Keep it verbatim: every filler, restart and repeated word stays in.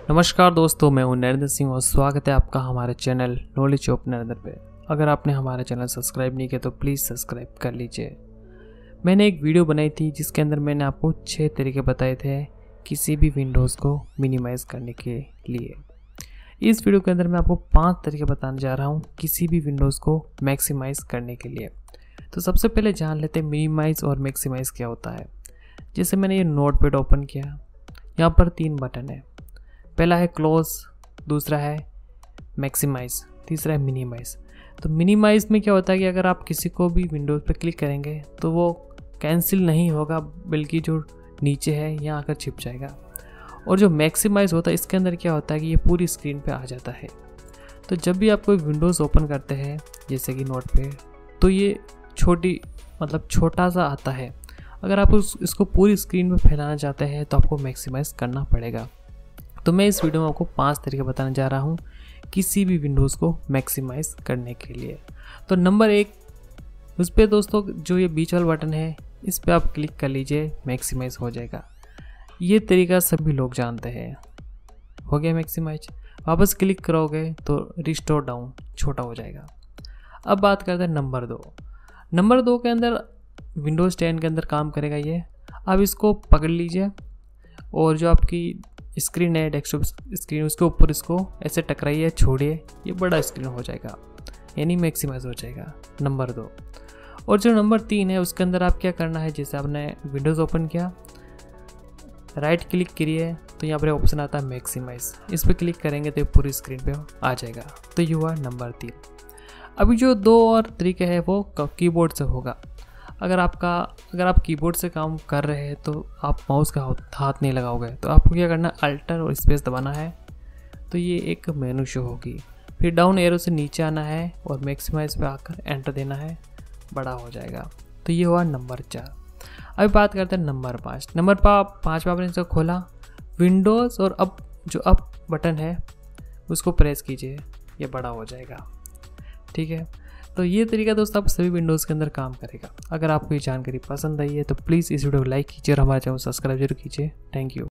नमस्कार दोस्तों, मैं हूं नरेंद्र सिंह और स्वागत है आपका हमारे चैनल नॉलेज ऑफ नरेंद्र पे। अगर आपने हमारा चैनल सब्सक्राइब नहीं किया तो प्लीज़ सब्सक्राइब कर लीजिए। मैंने एक वीडियो बनाई थी जिसके अंदर मैंने आपको छः तरीके बताए थे किसी भी विंडोज़ को मिनिमाइज़ करने के लिए। इस वीडियो के अंदर मैं आपको पाँच तरीके बताने जा रहा हूँ किसी भी विंडोज़ को मैक्सिमाइज़ करने के लिए। तो सबसे पहले जान लेते हैं मिनिमाइज़ और मैक्सिमाइज़ क्या होता है। जैसे मैंने ये नोटपैड ओपन किया, यहाँ पर तीन बटन है। पहला है क्लोज, दूसरा है मैक्सिमाइज़, तीसरा है मिनिमाइज़। तो मिनिमाइज़ में क्या होता है कि अगर आप किसी को भी विंडोज़ पर क्लिक करेंगे तो वो कैंसिल नहीं होगा, बल्कि जो नीचे है यहाँ आकर छिप जाएगा। और जो मैक्सिमाइज़ होता है इसके अंदर क्या होता है कि ये पूरी स्क्रीन पे आ जाता है। तो जब भी आप कोई विंडोज़ ओपन करते हैं जैसे कि नोट पे, तो ये छोटी मतलब छोटा सा आता है। अगर आप उस इसको पूरी स्क्रीन में फैलाना चाहते हैं तो आपको मैक्सिमाइज़ करना पड़ेगा। तो मैं इस वीडियो में आपको पांच तरीके बताने जा रहा हूँ किसी भी विंडोज़ को मैक्सिमाइज़ करने के लिए। तो नंबर एक, उस पर दोस्तों जो ये बीच वाला बटन है इस पर आप क्लिक कर लीजिए, मैक्सिमाइज़ हो जाएगा। ये तरीका सभी लोग जानते हैं। हो गया मैक्सिमाइज। वापस क्लिक करोगे तो रिस्टोर डाउन छोटा हो जाएगा। अब बात करते हैं नंबर दो। नंबर दो के अंदर विंडोज़ टेन के अंदर काम करेगा ये। आप इसको पकड़ लीजिए और जो आपकी स्क्रीन है, डेस्कटॉप स्क्रीन, उसके ऊपर इसको ऐसे टकराइए, छोड़िए, ये बड़ा स्क्रीन हो जाएगा, यानी मैक्सिमाइज हो जाएगा। नंबर दो। और जो नंबर तीन है उसके अंदर आप क्या करना है, जैसे आपने विंडोज़ ओपन किया, राइट क्लिक करिए तो यहाँ पर ऑप्शन आता है मैक्सिमाइज। इस पर क्लिक करेंगे तो पूरी स्क्रीन पे आ जाएगा। तो ये हुआ नंबर तीन। अभी जो दो और तरीके हैं वो कीबोर्ड से होगा। अगर आपका अगर आप कीबोर्ड से काम कर रहे हैं तो आप माउस का हाथ नहीं लगाओगे, तो आपको क्या करना है, अल्टर और स्पेस दबाना है। तो ये एक मेनू शो होगी। फिर डाउन एरो से नीचे आना है और मैक्सिमाइज पे आकर एंटर देना है, बड़ा हो जाएगा। तो ये हुआ नंबर चार। अभी बात करते हैं नंबर पाँच। नंबर पा पाँच पे आपने इसको खोला, विंडोज़ और अब जो अप बटन है उसको प्रेस कीजिए, ये बड़ा हो जाएगा। ठीक है, तो ये तरीका दोस्तों आप सभी विंडोज़ के अंदर काम करेगा। अगर आपको ये जानकारी पसंद आई है तो प्लीज़ इस वीडियो को लाइक कीजिए और हमारे चैनल को सब्सक्राइब जरूर कीजिए। Thank you.